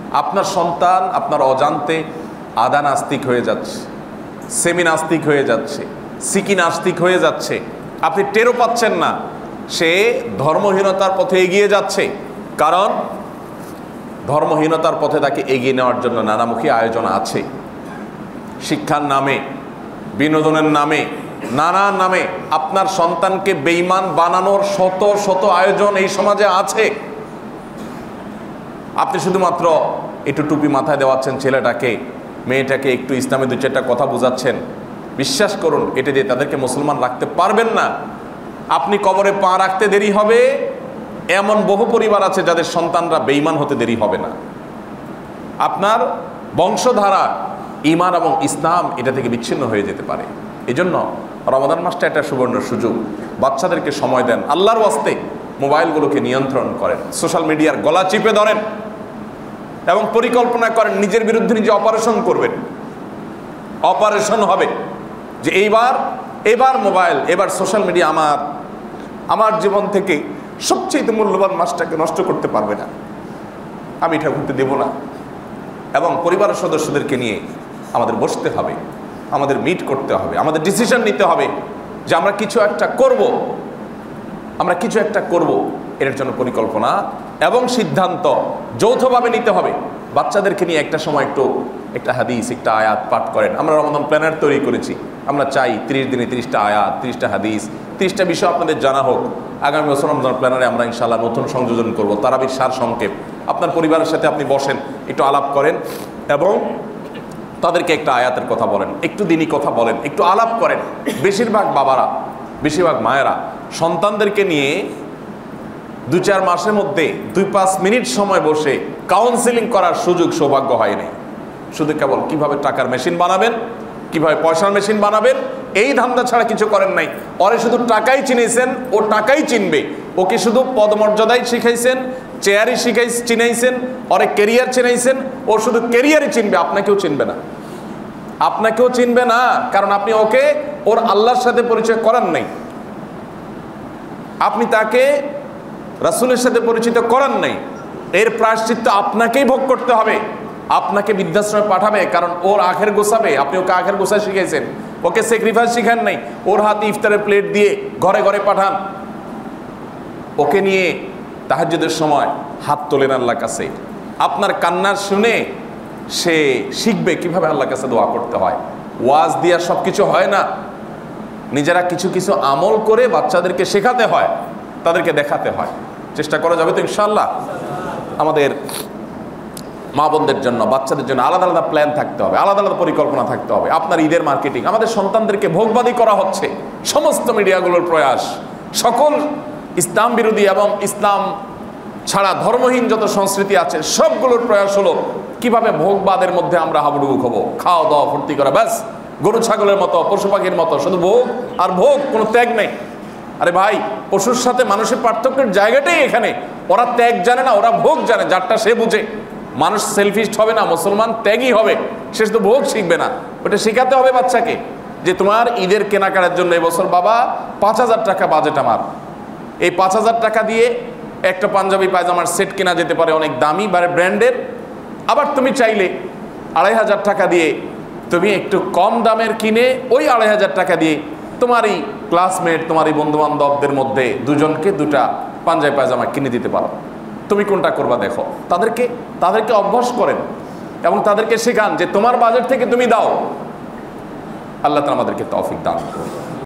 আপনার সন্তান আপনার অজান্তে আদা নাস্তিক হয়ে যাচ্ছে, সেমি নাস্তিক হয়ে যাচ্ছে, সিকি নাস্তিক হয়ে যাচ্ছে, আপনি টেরও পাচ্ছেন না। সে ধর্মহীনতার পথে এগিয়ে যাচ্ছে, কারণ ধর্মহীনতার পথে তাকে এগিয়ে নেওয়ার জন্য নানামুখী আয়োজন আছে। শিক্ষার নামে, বিনোদনের নামে, নানান নামে আপনার সন্তানকে বেঈমান বানানোর শত শত আয়োজন এই সমাজে আছে। আপনি শুধুমাত্র একটু টুপি মাথায় দেওয়াচ্ছেন ছেলেটাকে, মেয়েটাকে একটু ইসলামে দু চারটা কথা বোঝাচ্ছেন, বিশ্বাস করুন এটা দিয়ে তাদেরকে মুসলমান রাখতে পারবেন না। আপনি কবরে পা রাখতে দেরি হবে, এমন বহু পরিবার আছে যাদের সন্তানরা বেঈমান হতে দেরি হবে না। আপনার বংশধারা, ঈমান এবং ইসলাম এটা থেকে বিচ্ছিন্ন হয়ে যেতে পারে। এজন্য রমাদান মাসটা একটা সুবর্ণ সুযোগ। বাচ্চাদেরকে সময় দেন, আল্লাহর ওয়াস্তে মোবাইলগুলোকে নিয়ন্ত্রণ করেন, সোশ্যাল মিডিয়ার গলা চিপে ধরেন এবং পরিকল্পনা করেন নিজের বিরুদ্ধে নিজে অপারেশন করবেন। অপারেশন হবে যে এবার মোবাইল, এবার সোশ্যাল মিডিয়া আমার জীবন থেকে সবচেয়ে মূল্যবান মাসটাকে নষ্ট করতে পারবে না, আমি এটা করতে দেব না। এবং পরিবারের সদস্যদেরকে নিয়ে আমাদের বসতে হবে, আমাদের মিট করতে হবে, আমাদের ডিসিশন নিতে হবে যে আমরা কিছু একটা করব। এর জন্য পরিকল্পনা এবং সিদ্ধান্ত যৌথভাবে নিতে হবে। বাচ্চাদেরকে নিয়ে একটা সময় একটা হাদিস, একটা আয়াত পাঠ করেন। আমরা রমাদান প্ল্যানার তৈরি করেছি, আমরা চাই 30 দিনে 30টা আয়াত, 30টা হাদিস, 30টা বিষয় আপনাদের জানা হোক। আগামী বছর রমজান প্ল্যানারে আমরা ইনশাআল্লাহ নতুন সংযোজন করব, তারাবির সার সংক্ষেপ। আপনার পরিবারের সাথে আপনি বসেন, একটু আলাপ করেন এবং তাদেরকে একটা আয়াতের কথা বলেন, একটু দিনই কথা বলেন, একটু আলাপ করেন। বেশিরভাগ বাবারা, বেশিরভাগ মায়েরা সন্তানদেরকে নিয়ে 2-4 মাসের মধ্যে 2-5 মিনিট সময় বসে কাউন্সেলিং করার সুযোগ সৌভাগ্য হয়নি। শুধু কেবল কিভাবে টাকার মেশিন বানাবেন, কিভাবে পয়সার মেশিন বানাবেন, এই ধান্দা ছাড়া কিছু করেন নাই। ওরে শুধু টাকাই চিনেছেন, ও টাকাই চিনবে। ওকে শুধু পদমর্যাদাই শিখাইছেন, চেয়ারই চিনাইছেন, ওরে কেরিয়ার চিনাইছেন। ও শুধু কেরিয়ারই চিনবে, আপনাকেও চিনবে না। আপনাকেও চিনবে না, কারণ আপনি ওকে ওর আল্লাহর সাথে পরিচয় করান নাই। আপনি তাকে রাসূলের সাথে পরিচিত করান নাই। এর প্রায়শ্চিত্ত আপনাকেই ভোগ করতে হবে। আপনাকে বৃদ্ধাশ্রমে পাঠাবে, কারণ ওর আখের গোছাবে। আপনি ওকে আখের গোছা শিখাইছেন, ওকে স্যাক্রিফাইস শিখান নাই। ওর হাতে ইফতারের প্লেট দিয়ে ঘরে ঘরে পাঠান। ওকে নিয়ে তাহাজ্জুদের সময় হাত তোলেন আল্লাহর কাছে। আপনার কান্নার শুনে সে শিখবে কিভাবে আল্লাহর কাছে দোয়া করতে হয়। ওয়াজ দিয়া সব কিছু হয় না, নিজেরা কিছু কিছু আমল করে বাচ্চাদেরকে শেখাতে হয়, তাদেরকে দেখাতে হয়। চেষ্টা করা যাবে তো ইনশাআল্লাহ। আমাদের মা বোনদের জন্য, বাচ্চাদের জন্য আলাদা আলাদা প্ল্যান থাকতে হবে, আলাদা আলাদা পরিকল্পনা থাকতে হবে। আপনার ঈদের মার্কেটিং, আমাদের সন্তানদেরকে ভোগবাদী করা হচ্ছে। সমস্ত মিডিয়াগুলোর প্রয়াস, সকল ইসলাম বিরোধী এবং ইসলাম ছাড়া ধর্মহীন যত সংস্কৃতি আছে সবগুলোর প্রয়াস হলো কিভাবে ভোগবাদের মধ্যে আমরা হাবুডুবু খাবো, খাওয়া দাওয়া ফুর্তি করা, ব্যাস গরু ছাগলের মতো, পশু পাখির মতো শুধু ভোগ আর ভোগ, কোনো ত্যাগ নেই। আরে ভাই, পশুর সাথে মানুষের পার্থক্যের জায়গাটাই এখানে। ওরা ত্যাগ জানে না, ওরা ভোগ জানে, যারটা সে বুঝে। মানুষ সেলফিস্ট হবে না, মুসলমান ত্যাগই হবে। সে শুধু ভোগ শিখবে না, ওটা শেখাতে হবে বাচ্চাকে যে তোমার ঈদের কেনাকাটার জন্য এবছর বাবা 5000 টাকা বাজেট আমার। এই 5000 টাকা দিয়ে একটা পাঞ্জাবি পায়জামার সেট কেনা যেতে পারে, অনেক দামি বা ব্র্যান্ডের। আবার তুমি চাইলে 2500 টাকা দিয়ে তুমি একটু কম দামের কিনে ওই 2500 টাকা দিয়ে তোমারই ক্লাসমেট, তোমারই বন্ধুবান্ধবদের মধ্যে দুজনকে 2টা পাঞ্জাবি পায়জামা কিনে দিতে পারো। তুমি কোনটা করবা দেখো। তাদেরকে অভ্যাস করেন এবং তাদেরকে শেখান যে তোমার বাজেট থেকে তুমি দাও। আল্লাহ তাআলা আমাদেরকে তৌফিক দান করুন।